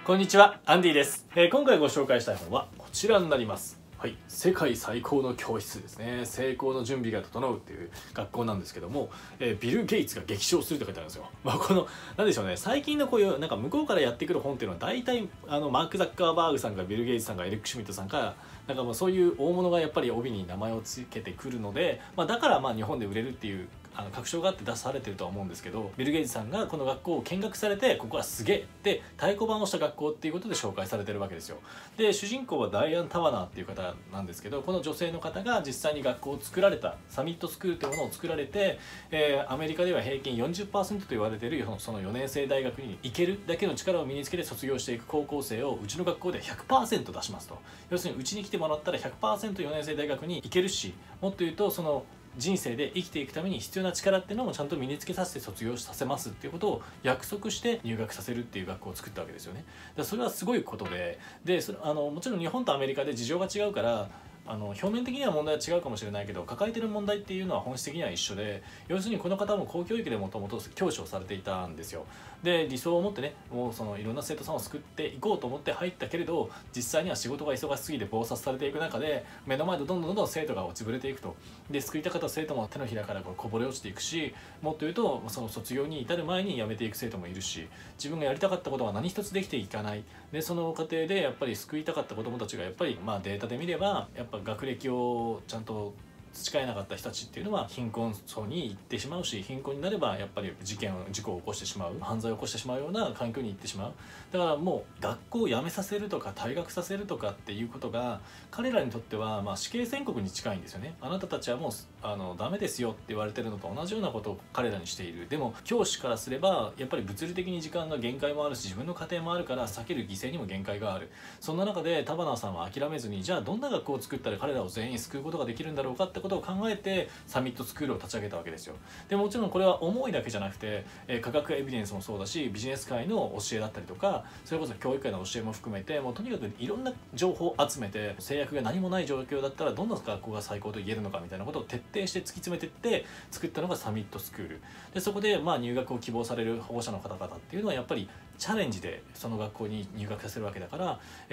こんにちは、アンディです。今回ご紹介したい本はこちらになります。はい、世界最高の教室ですね。成功の準備が整うっていう学校なんですけども、ビル・ゲイツが激賞するって書いてあるんですよ。このなんでしょうね、最近のこういうなんか向こうからやってくる本っていうのは大体マーク・ザッカーバーグさんかビル・ゲイツさんかエリック・シュミットさんかなんかもうそういう大物がやっぱり帯に名前を付けてくるので、だから日本で売れるっていう確証があって出されてるとは思うんですけど、ビル・ゲイツさんがこの学校を見学されてここはすげえって太鼓判をした学校っていうことで紹介されてるわけですよ。で主人公はダイアン・タワナーっていう方なんですけど、この女性の方が実際に学校を作られたサミットスクールというものを作られて、アメリカでは平均 40% と言われているその4年生大学に行けるだけの力を身につけて卒業していく高校生をうちの学校で 100% 出しますと。要するにうちに来てもらったら 100%4 年生大学に行けるし、もっと言うとその人生で生きていくために必要な力っていうのもちゃんと身につけさせて卒業させますっていうことを約束して入学させるっていう学校を作ったわけですよね。それはすごいことで、もちろん日本とアメリカで事情が違うから表面的には問題は違うかもしれないけど、抱えてる問題っていうのは本質的には一緒で、要するにこの方も公教育でもともと教師をされていたんですよ。で理想を持ってね、もうそのいろんな生徒さんを救っていこうと思って入ったけれど、実際には仕事が忙しすぎて忙殺されていく中で目の前でどんどん生徒が落ちぶれていくと。で救いたかった生徒も手のひらからこぼれ落ちていくし、もっと言うとその卒業に至る前に辞めていく生徒もいるし、自分がやりたかったことが何一つできていかない。でその過程でやっぱり救いたかった子どもたちがやっぱりデータで見ればやっぱ学歴をちゃんと培えなかった人たちっていうのは貧困層に行ってしまうし、貧困になればやっぱり事故を起こしてしまう、犯罪を起こしてしまうような環境に行ってしまう。だからもう学校を辞めさせるとか退学させるとかっていうことが彼らにとっては死刑宣告に近いんですよね。あなたたちはもうダメですよって言われてるのと同じようなことを彼らにしている。でも教師からすればやっぱり物理的に時間が限界もあるし、自分の家庭もあるから避ける犠牲にも限界がある。そんな中でタバナーさんは諦めずに、じゃあどんな学校を作ったら彼らを全員救うことができるんだろうかってことを考えてサミットスクールを立ち上げたわけですよ。でもちろんこれは思いだけじゃなくて、科学エビデンスもそうだし、ビジネス界の教えだったりとか、それこそ教育界の教えも含めて、もうとにかくいろんな情報を集めて、制約が何もない状況だったらどんな学校が最高と言えるのかみたいなことを徹底して突き詰めていって作ったのがサミットスクールで、そこで入学を希望される保護者の方々っていうのはやっぱりチャレンジでその学校に入学させるわけだから、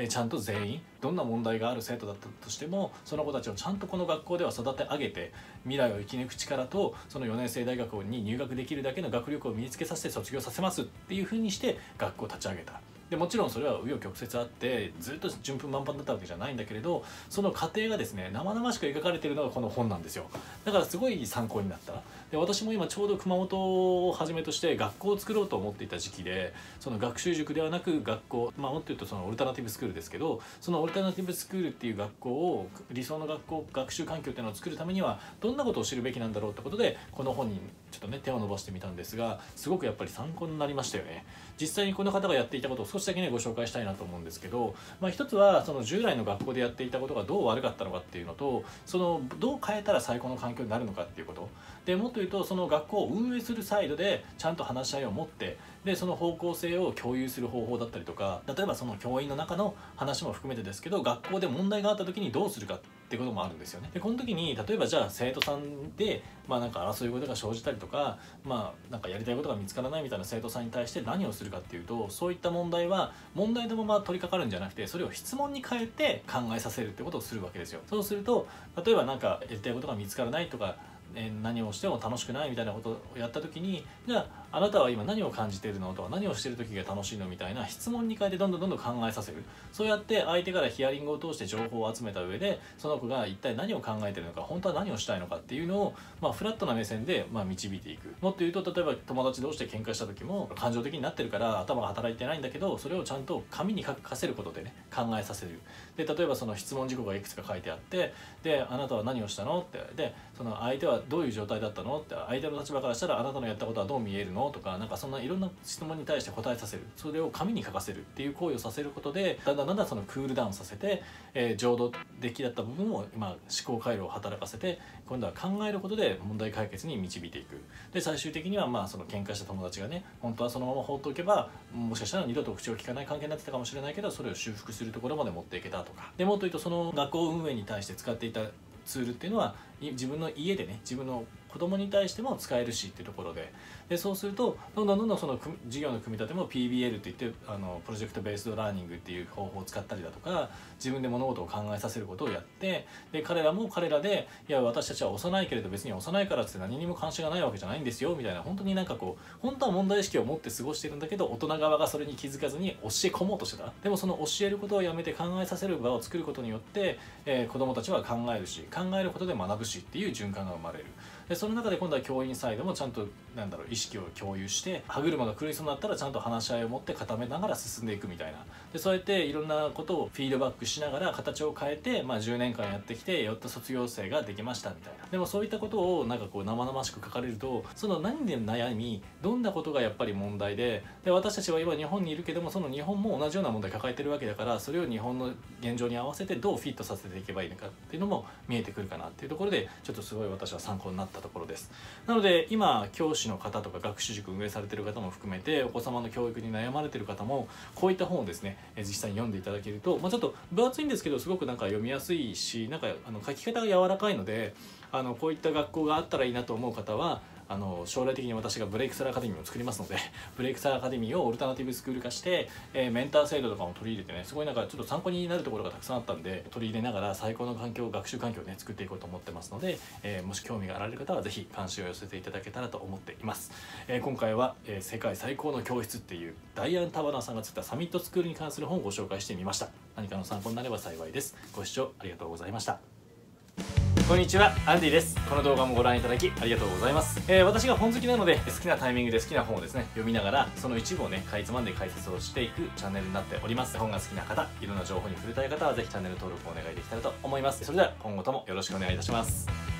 ちゃんと全員どんな問題がある生徒だったとしてもその子たちをちゃんとこの学校では育て上げて、未来を生き抜く力とその4年生大学に入学できるだけの学力を身につけさせて卒業させますっていうふうにして学校を立ち上げた。でもちろんそれは紆余曲折あってずっと順風満帆だったわけじゃないんだけれど、その過程がですね生々しく描かれているのがこの本なんですよ。だからすごい参考になった。で私も今ちょうど熊本をはじめとして学校を作ろうと思っていた時期で、その学習塾ではなく学校、もっと言うとそのオルタナティブスクールですけど、そのオルタナティブスクールっていう学校を理想の学習環境っていうのを作るためにはどんなことを知るべきなんだろうってことでこの本にちょっとね手を伸ばしてみたんですが、すごくやっぱり参考になりましたよね。実際にこの方がやっていたことを少しだけねご紹介したいなと思うんですけど、一つはその従来の学校でやっていたことがどう悪かったのかっていうのと、そのどう変えたら最高の環境になるのかっていうことで、もっと言うとその学校を運営するサイドでちゃんと話し合いを持って、でその方向性を共有する方法だったりとか、例えばその教員の中の話も含めてですけど学校で問題があった時にどうするかってこともあるんですよね。でこの時に例えばじゃあ生徒さんでなんか争い事が生じたりとか、なんかやりたいことが見つからないみたいな生徒さんに対して何をするかっていうと、そういった問題は問題のまま取り掛かるんじゃなくて、それを質問に変えて考えさせるってことをするわけですよ。そうすると例えばなんかやりたいことが見つからないとか、何をしても楽しくないみたいなことをやった時に、じゃあなたは今何を感じているのとか、何をしている時が楽しいのみたいな質問に変えてどんどん考えさせる。そうやって相手からヒアリングを通して情報を集めた上で、その子が一体何を考えているのか、本当は何をしたいのかっていうのを、フラットな目線で導いていく。もっと言うと例えば友達同士で喧嘩した時も感情的になってるから頭が働いてないんだけど、それをちゃんと紙に書かせることでね考えさせる。で例えばその質問事項がいくつか書いてあって、であなたは何をしたのって、でその相手はどういう状態だったのって、相手の立場からしたらあなたのやったことはどう見えるのとか、なんかそんないろんな質問に対して答えさせる。それを紙に書かせるっていう行為をさせることで、だんだんそのクールダウンさせて、浄土的だった部分を思考回路を働かせて、今度は考えることで問題解決に導いていく。で最終的にはその喧嘩した友達がね、本当はそのまま放っておけばもしかしたら二度と口を聞かない関係になってたかもしれないけど、それを修復するところまで持っていけたとか。でもっと言うとその学校運営に対して使っていたツールっていうのは自分の家でね、自分の子供に対しても使えるしっていうところで、そうするとどんどんその授業の組み立ても PBL っていってプロジェクトベースドラーニングっていう方法を使ったりだとか、自分で物事を考えさせることをやって、で彼らも彼らで、いや私たちは幼いけれど別に幼いからって何にも関心がないわけじゃないんですよみたいな、本当になんかこう本当は問題意識を持って過ごしてるんだけど大人側がそれに気づかずに教え込もうとしてた。でもその教えることをやめて考えさせる場を作ることによって、子どもたちは考えるし、考えることで学ぶしっていう循環が生まれる。でその中で今度は教員サイドもちゃんと意識を共有して、歯車が狂いそうになったらちゃんと話し合いを持って固めながら進んでいくみたいな。でそうやっていろんなことをフィードバックしながら形を変えて、10年間やってきてやっと卒業生ができましたみたいな。でもそういったことをなんかこう生々しく書かれると、その何で悩み、どんなことがやっぱり問題で、私たちは今日本にいるけども、その日本も同じような問題抱えてるわけだから、それを日本の現状に合わせてどうフィットさせていけばいいのかっていうのも見えてくるかなっていうところで、ちょっとすごい私は参考になったところです。なので今教師の方とか学習塾運営されてる方も含めて、お子様の教育に悩まれてる方もこういった本をですね実際に読んでいただけると、ちょっと分厚いんですけどすごくなんか読みやすいし、なんか書き方が柔らかいので、こういった学校があったらいいなと思う方は将来的に私がブレイクセラーアカデミーを作りますのでブレイクセラーアカデミーをオルタナティブスクール化して、メンター制度とかも取り入れてね、すごいなんかちょっと参考になるところがたくさんあったんで、取り入れながら最高の学習環境をね作っていこうと思ってますので、もし興味があられる方はぜひ関心を寄せていただけたらと思っています。今回は、世界最高の教室っていうダイアン・タバナーさんが作ったサミットスクールに関する本をご紹介してみました。何かの参考になれば幸いです。ご視聴ありがとうございました。こんにちは、アンディです。この動画もご覧いただきありがとうございます。私が本好きなので、好きなタイミングで好きな本をですね読みながら、その一部をねかいつまんで解説をしていくチャンネルになっております。本が好きな方、いろんな情報に触れたい方はぜひチャンネル登録をお願いできたらと思います。それでは今後ともよろしくお願いいたします。